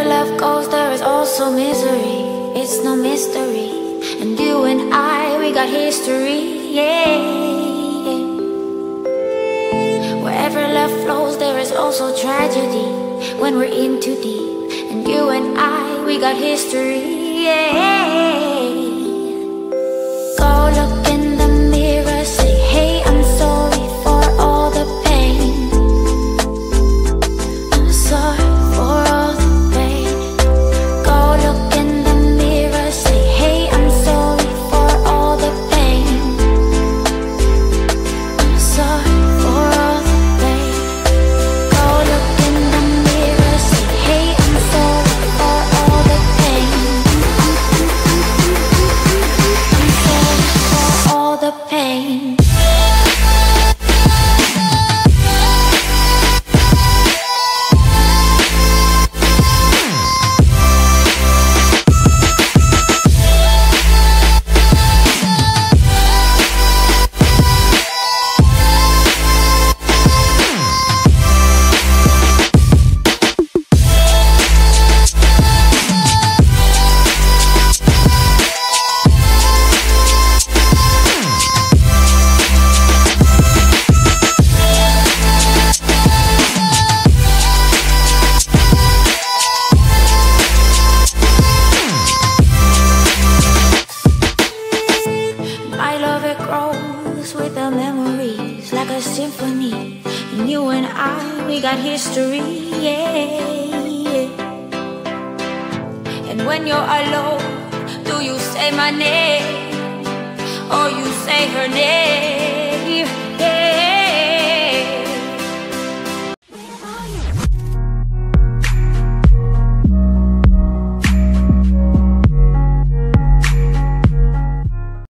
love goes, there is also misery. It's no mystery. And you and I, we got history, yeah. Wherever love flows, there is also tragedy when we're in too deep. And you and I, we got history, yeah. Go look in the mirror, say, hey, I'm sorry for all the pain. I'm sorry for all the pain. Go look in the mirror, say, hey, I'm sorry for all the pain. I'm sorry for all the pain. Go look in the mirror, say, hey, I'm sorry for all the pain. I'm sorry for all the pain. My love, it grows with the memories like a symphony. And you and I, we got history, yeah. And when you're alone, do you say my name or you say her name?